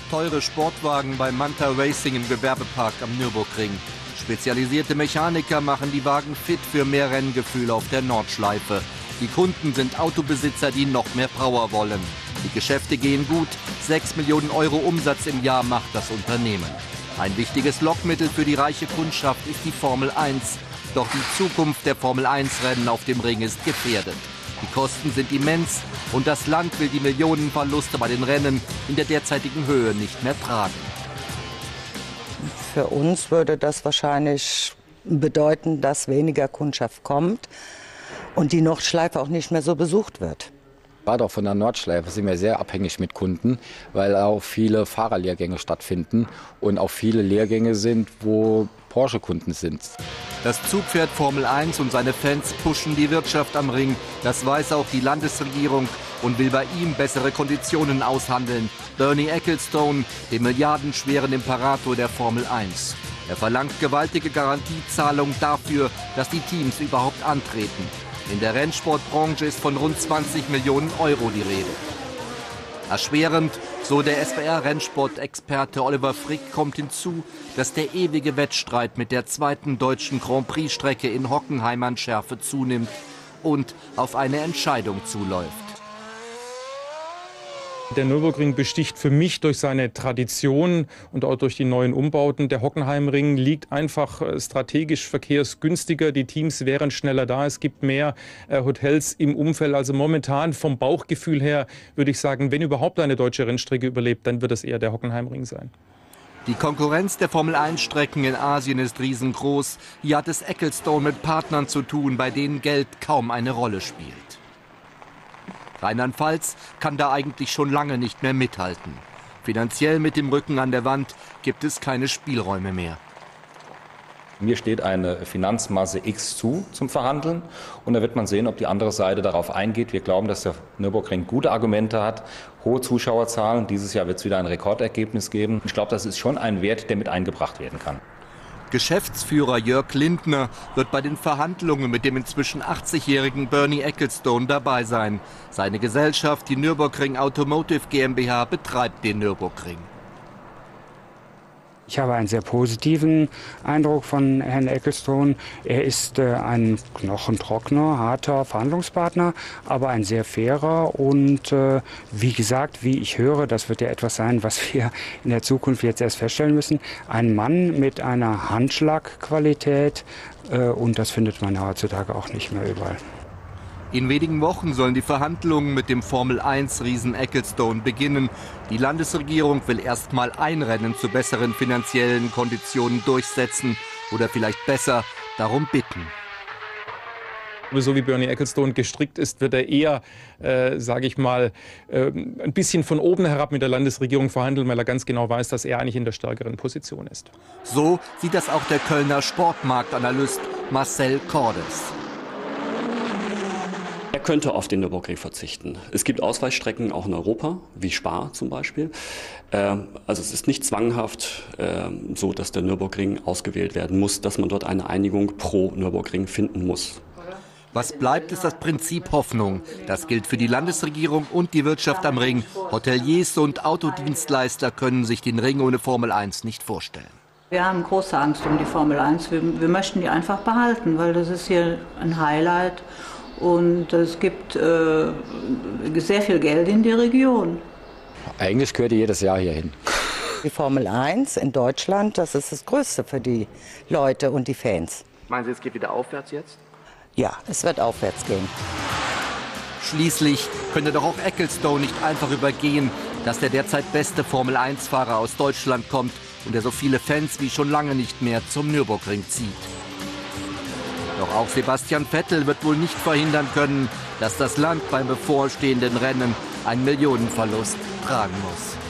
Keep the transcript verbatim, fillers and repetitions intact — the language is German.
teure Sportwagen bei Manta Racing im Gewerbepark am Nürburgring. Spezialisierte Mechaniker machen die Wagen fit für mehr Renngefühl auf der Nordschleife. Die Kunden sind Autobesitzer, die noch mehr Power wollen. Die Geschäfte gehen gut. sechs Millionen Euro Umsatz im Jahr macht das Unternehmen. Ein wichtiges Lockmittel für die reiche Kundschaft ist die Formel eins. Doch die Zukunft der Formel eins Rennen auf dem Ring ist gefährdet. Die Kosten sind immens und das Land will die Millionenverluste bei den Rennen in der derzeitigen Höhe nicht mehr tragen. Für uns würde das wahrscheinlich bedeuten, dass weniger Kundschaft kommt und die Nordschleife auch nicht mehr so besucht wird. Gerade auch von der Nordschleife sind wir sehr abhängig mit Kunden, weil auch viele Fahrerlehrgänge stattfinden und auch viele Lehrgänge sind, wo Porsche-Kunden sind. Das Zugpferd Formel eins und seine Fans pushen die Wirtschaft am Ring. Das weiß auch die Landesregierung und will bei ihm bessere Konditionen aushandeln. Bernie Ecclestone, dem milliardenschweren Imperator der Formel eins. Er verlangt gewaltige Garantiezahlungen dafür, dass die Teams überhaupt antreten. In der Rennsportbranche ist von rund zwanzig Millionen Euro die Rede. Erschwerend, so der S W R-Rennsport-Experte Oliver Frick, kommt hinzu, dass der ewige Wettstreit mit der zweiten deutschen Grand Prix-Strecke in Hockenheim an Schärfe zunimmt und auf eine Entscheidung zuläuft. Der Nürburgring besticht für mich durch seine Tradition und auch durch die neuen Umbauten. Der Hockenheimring liegt einfach strategisch verkehrsgünstiger. Die Teams wären schneller da. Es gibt mehr äh, Hotels im Umfeld. Also momentan vom Bauchgefühl her würde ich sagen, wenn überhaupt eine deutsche Rennstrecke überlebt, dann wird es eher der Hockenheimring sein. Die Konkurrenz der Formel eins Strecken in Asien ist riesengroß. Hier hat es Ecclestone mit Partnern zu tun, bei denen Geld kaum eine Rolle spielt. Rheinland-Pfalz kann da eigentlich schon lange nicht mehr mithalten. Finanziell mit dem Rücken an der Wand gibt es keine Spielräume mehr. Mir steht eine Finanzmasse X zu zum Verhandeln und da wird man sehen, ob die andere Seite darauf eingeht. Wir glauben, dass der Nürburgring gute Argumente hat, hohe Zuschauerzahlen. Dieses Jahr wird es wieder ein Rekordergebnis geben. Ich glaube, das ist schon ein Wert, der mit eingebracht werden kann. Geschäftsführer Jörg Lindner wird bei den Verhandlungen mit dem inzwischen achtzigjährigen Bernie Ecclestone dabei sein. Seine Gesellschaft, die Nürburgring Automotive GmbH, betreibt den Nürburgring. Ich habe einen sehr positiven Eindruck von Herrn Ecclestone. Er ist äh, ein knochentrockener, harter Verhandlungspartner, aber ein sehr fairer und äh, wie gesagt, wie ich höre, das wird ja etwas sein, was wir in der Zukunft jetzt erst feststellen müssen, ein Mann mit einer Handschlagqualität äh, und das findet man heutzutage auch nicht mehr überall. In wenigen Wochen sollen die Verhandlungen mit dem Formel eins Riesen Ecclestone beginnen. Die Landesregierung will erst mal ein Rennen zu besseren finanziellen Konditionen durchsetzen oder vielleicht besser darum bitten. So wie Bernie Ecclestone gestrickt ist, wird er eher, äh, sage ich mal, äh, ein bisschen von oben herab mit der Landesregierung verhandeln, weil er ganz genau weiß, dass er eigentlich in der stärkeren Position ist. So sieht das auch der Kölner Sportmarktanalyst Marcel Cordes. Er könnte auf den Nürburgring verzichten. Es gibt Ausweichstrecken auch in Europa, wie Spa zum Beispiel. Also es ist nicht zwanghaft so, dass der Nürburgring ausgewählt werden muss, dass man dort eine Einigung pro Nürburgring finden muss. Was bleibt, ist das Prinzip Hoffnung. Das gilt für die Landesregierung und die Wirtschaft am Ring. Hoteliers und Autodienstleister können sich den Ring ohne Formel eins nicht vorstellen. Wir haben große Angst um die Formel eins. Wir, wir möchten die einfach behalten, weil das ist hier ein Highlight. Und es gibt äh, sehr viel Geld in die Region. Eigentlich gehört die jedes Jahr hier hin. Die Formel eins in Deutschland, das ist das Größte für die Leute und die Fans. Meinen Sie, es geht wieder aufwärts jetzt? Ja, es wird aufwärts gehen. Schließlich könnte doch auch Ecclestone nicht einfach übergehen, dass der derzeit beste Formel eins Fahrer aus Deutschland kommt und der so viele Fans wie schon lange nicht mehr zum Nürburgring zieht. Doch auch Sebastian Vettel wird wohl nicht verhindern können, dass das Land beim bevorstehenden Rennen einen Millionenverlust tragen muss.